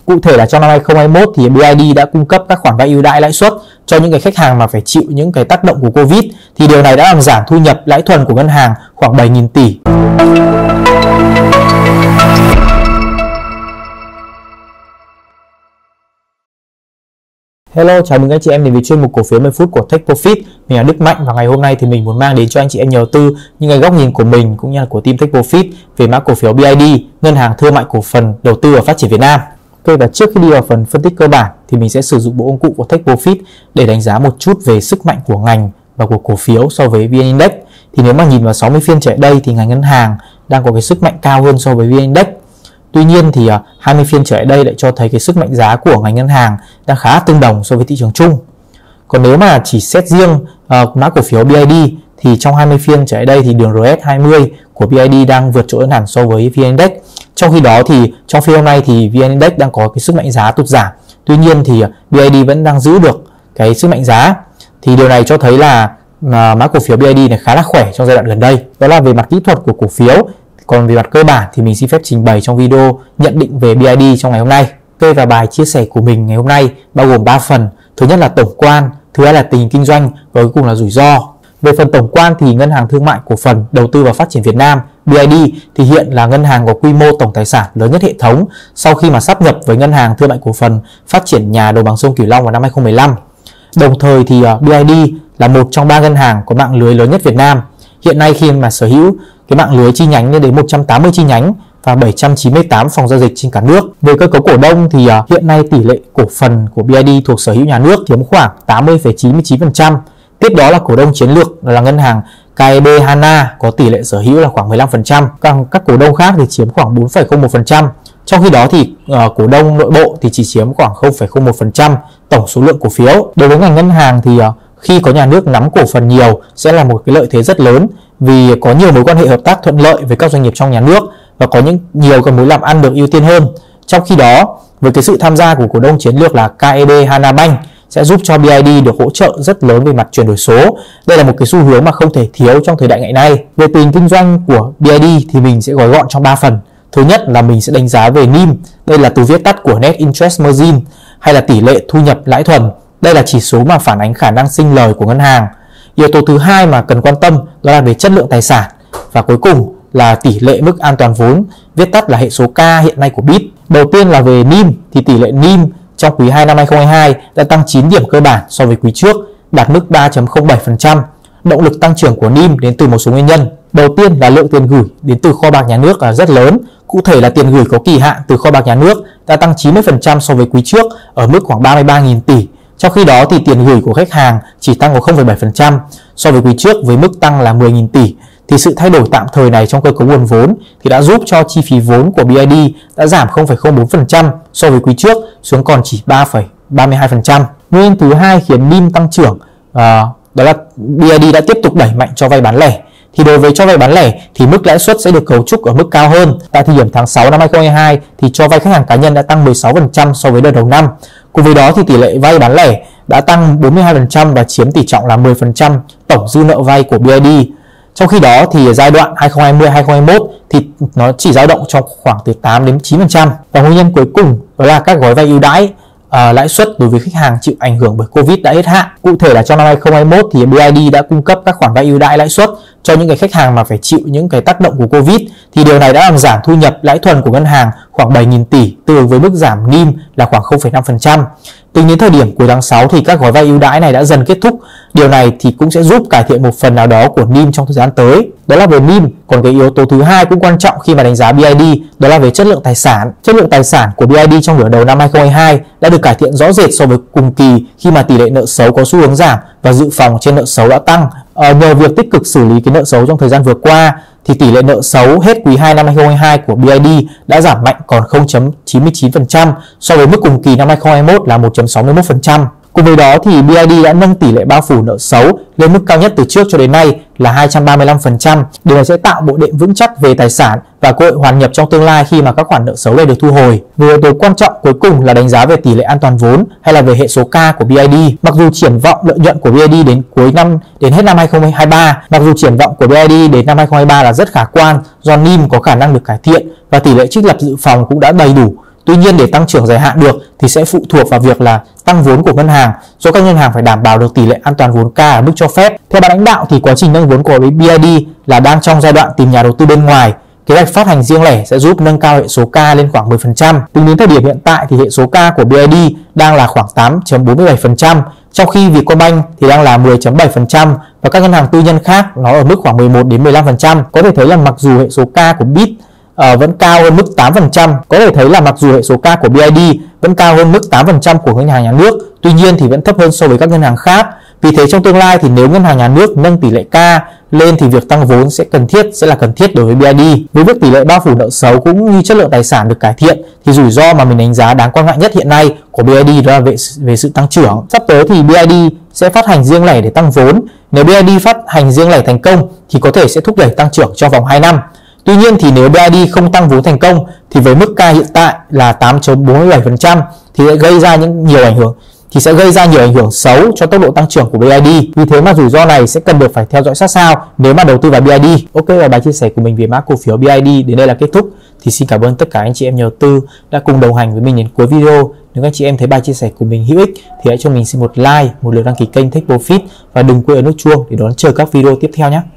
Cụ thể là trong năm 2021 thì BID đã cung cấp các khoản vay ưu đãi lãi suất cho những cái khách hàng mà phải chịu những cái tác động của Covid, thì điều này đã làm giảm thu nhập lãi thuần của ngân hàng khoảng 7.000 tỷ. Hello, chào mừng anh chị em đến với chuyên mục cổ phiếu 10 phút của Take Profit. Mình là Đức Mạnh và ngày hôm nay thì mình muốn mang đến cho anh chị em nhà đầu tư những cái góc nhìn của mình cũng như là của team Take Profit về mã cổ phiếu BID, Ngân hàng Thương mại Cổ phần Đầu tư và Phát triển Việt Nam. Ok, và trước khi đi vào phần phân tích cơ bản thì mình sẽ sử dụng bộ công cụ của Take Profit để đánh giá một chút về sức mạnh của ngành và của cổ phiếu so với VN Index. Thì nếu mà nhìn vào 60 phiên trở lại đây thì ngành ngân hàng đang có cái sức mạnh cao hơn so với VN Index. Tuy nhiên thì 20 phiên trở lại đây lại cho thấy cái sức mạnh giá của ngành ngân hàng đang khá tương đồng so với thị trường chung. Còn nếu mà chỉ xét riêng mã cổ phiếu BID thì trong 20 phiên trở lại đây thì đường RS20 của BID đang vượt trội hơn hẳn so với VN Index. Trong khi đó thì trong phiên hôm nay thì VN Index đang có cái sức mạnh giá tụt giảm. Tuy nhiên thì BID vẫn đang giữ được cái sức mạnh giá. Thì điều này cho thấy là mã cổ phiếu BID này khá là khỏe trong giai đoạn gần đây. Đó là về mặt kỹ thuật của cổ phiếu. Còn về mặt cơ bản thì mình xin phép trình bày trong video nhận định về BID trong ngày hôm nay. Ok, và bài chia sẻ của mình ngày hôm nay bao gồm 3 phần. Thứ nhất là tổng quan, thứ hai là tình hình kinh doanh và cuối cùng là rủi ro. Về phần tổng quan thì Ngân hàng Thương mại Cổ phần Đầu tư và Phát triển Việt Nam BID thì hiện là ngân hàng có quy mô tổng tài sản lớn nhất hệ thống sau khi mà sáp nhập với Ngân hàng Thương mại Cổ phần Phát triển nhà Đồng bằng sông Cửu Long vào năm 2015. Đồng thời thì BID là một trong 3 ngân hàng có mạng lưới lớn nhất Việt Nam. Hiện nay khi mà sở hữu cái mạng lưới chi nhánh lên đến 180 chi nhánh và 798 phòng giao dịch trên cả nước. Về cơ cấu cổ đông thì hiện nay tỷ lệ cổ phần của BID thuộc sở hữu nhà nước chiếm khoảng 80,99%. Tiếp đó là cổ đông chiến lược là ngân hàng KEB Hana có tỷ lệ sở hữu là khoảng 15%. Các cổ đông khác thì chiếm khoảng 4,01%. Trong khi đó thì cổ đông nội bộ thì chỉ chiếm khoảng 0,01% tổng số lượng cổ phiếu. Đối với ngành ngân hàng thì khi có nhà nước nắm cổ phần nhiều sẽ là một cái lợi thế rất lớn vì có nhiều mối quan hệ hợp tác thuận lợi với các doanh nghiệp trong nhà nước và có nhiều cái mối làm ăn được ưu tiên hơn. Trong khi đó, với cái sự tham gia của cổ đông chiến lược là KEB Hana Bank sẽ giúp cho BID được hỗ trợ rất lớn về mặt chuyển đổi số. Đây là một cái xu hướng mà không thể thiếu trong thời đại ngày nay. Về tình kinh doanh của BID thì mình sẽ gói gọn trong 3 phần. Thứ nhất là mình sẽ đánh giá về NIM, đây là từ viết tắt của Net Interest Margin, hay là tỷ lệ thu nhập lãi thuần. Đây là chỉ số mà phản ánh khả năng sinh lời của ngân hàng. Yếu tố thứ hai mà cần quan tâm đó là về chất lượng tài sản. Và cuối cùng là tỷ lệ mức an toàn vốn, viết tắt là hệ số K hiện nay của BIT. Đầu tiên là về NIM thì tỷ lệ NIM trong quý 2 năm 2022 đã tăng 9 điểm cơ bản so với quý trước, đạt mức 3,07%. Động lực tăng trưởng của NIM đến từ một số nguyên nhân. Đầu tiên là lượng tiền gửi đến từ kho bạc nhà nước là rất lớn. Cụ thể là tiền gửi có kỳ hạn từ kho bạc nhà nước đã tăng 90% so với quý trước ở mức khoảng 33.000 tỷ. Trong khi đó thì tiền gửi của khách hàng chỉ tăng có 0,7% so với quý trước với mức tăng là 10.000 tỷ. Thì sự thay đổi tạm thời này trong cơ cấu nguồn vốn thì đã giúp cho chi phí vốn của BID đã giảm 0,04% so với quý trước xuống còn chỉ 3,32%. Nguyên nhân thứ hai khiến NIM tăng trưởng đó là BID đã tiếp tục đẩy mạnh cho vay bán lẻ. Thì đối với cho vay bán lẻ thì mức lãi suất sẽ được cấu trúc ở mức cao hơn. Tại thời điểm tháng 6 năm 2022 thì cho vay khách hàng cá nhân đã tăng 16% so với đợt đầu năm. Cùng với đó thì tỷ lệ vay bán lẻ đã tăng 42% và chiếm tỷ trọng là 10% tổng dư nợ vay của BID. Trong khi đó thì giai đoạn 2020-2021 thì nó chỉ dao động trong khoảng từ 8 đến 9%. Và nguyên nhân cuối cùng đó là các gói vay ưu đãi lãi suất đối với khách hàng chịu ảnh hưởng bởi Covid đã hết hạn. Cụ thể là trong năm 2021 thì BID đã cung cấp các khoản vay ưu đãi lãi suất cho những cái khách hàng mà phải chịu những cái tác động của Covid, thì điều này đã làm giảm thu nhập lãi thuần của ngân hàng khoảng 7.000 tỷ, tương ứng với mức giảm NIM là khoảng 0,5%. Tính đến thời điểm cuối tháng 6 thì các gói vay ưu đãi này đã dần kết thúc. Điều này thì cũng sẽ giúp cải thiện một phần nào đó của NIM trong thời gian tới. Đó là về NIM. Còn cái yếu tố thứ hai cũng quan trọng khi mà đánh giá BID đó là về chất lượng tài sản. Chất lượng tài sản của BID trong nửa đầu năm 2022 đã được cải thiện rõ rệt so với cùng kỳ khi mà tỷ lệ nợ xấu có xu hướng giảm và dự phòng trên nợ xấu đã tăng. Nhờ việc tích cực xử lý cái nợ xấu trong thời gian vừa qua thì tỷ lệ nợ xấu hết quý 2 năm 2022 của BID đã giảm mạnh còn 0,99% so với mức cùng kỳ năm 2021 là 1,61%. Cùng với đó thì BID đã nâng tỷ lệ bao phủ nợ xấu lên mức cao nhất từ trước cho đến nay là 235%. Điều này sẽ tạo bộ đệm vững chắc về tài sản và cơ hội hoàn nhập trong tương lai khi mà các khoản nợ xấu này được thu hồi. Một yếu tố quan trọng cuối cùng là đánh giá về tỷ lệ an toàn vốn hay là về hệ số K của BID. Mặc dù triển vọng lợi nhuận của BID đến cuối năm, đến hết năm 2023, mặc dù triển vọng của BID đến năm 2023 là rất khả quan do NIM có khả năng được cải thiện và tỷ lệ trích lập dự phòng cũng đã đầy đủ Tuy nhiên để tăng trưởng dài hạn được thì sẽ phụ thuộc vào việc là tăng vốn của ngân hàng, do các ngân hàng phải đảm bảo được tỷ lệ an toàn vốn K ở mức cho phép. Theo ban lãnh đạo thì quá trình nâng vốn của BID là đang trong giai đoạn tìm nhà đầu tư bên ngoài. Kế hoạch phát hành riêng lẻ sẽ giúp nâng cao hệ số K lên khoảng 10%. Tính đến thời điểm hiện tại thì hệ số K của BID đang là khoảng 8.47%, trong khi Vietcombank thì đang là 10.7% và các ngân hàng tư nhân khác nó ở mức khoảng 11 đến 15%. Có thể thấy là mặc dù hệ số K của BID vẫn cao hơn mức 8%, có thể thấy là mặc dù hệ số K của BID vẫn cao hơn mức 8% của ngân hàng nhà nước, tuy nhiên thì vẫn thấp hơn so với các ngân hàng khác. Vì thế trong tương lai thì nếu ngân hàng nhà nước nâng tỷ lệ K lên thì việc tăng vốn sẽ là cần thiết đối với BID. Với việc tỷ lệ bao phủ nợ xấu cũng như chất lượng tài sản được cải thiện thì rủi ro mà mình đánh giá đáng quan ngại nhất hiện nay của BID đó là về sự tăng trưởng. Sắp tới thì BID sẽ phát hành riêng lẻ để tăng vốn. Nếu BID phát hành riêng lẻ thành công thì có thể sẽ thúc đẩy tăng trưởng trong vòng 2 năm. Tuy nhiên thì nếu BID không tăng vốn thành công thì với mức K hiện tại là 8.47% thì sẽ gây ra nhiều ảnh hưởng xấu cho tốc độ tăng trưởng của BID. Vì thế mà rủi ro này sẽ cần được phải theo dõi sát sao nếu mà đầu tư vào BID. Ok, và bài chia sẻ của mình về mã cổ phiếu BID đến đây là kết thúc. Thì xin cảm ơn tất cả anh chị em nhà đầu tư đã cùng đồng hành với mình đến cuối video. Nếu anh chị em thấy bài chia sẻ của mình hữu ích thì hãy cho mình xin một like, một lượt đăng ký kênh Take Profit và đừng quên ấn nút chuông để đón chờ các video tiếp theo nhé.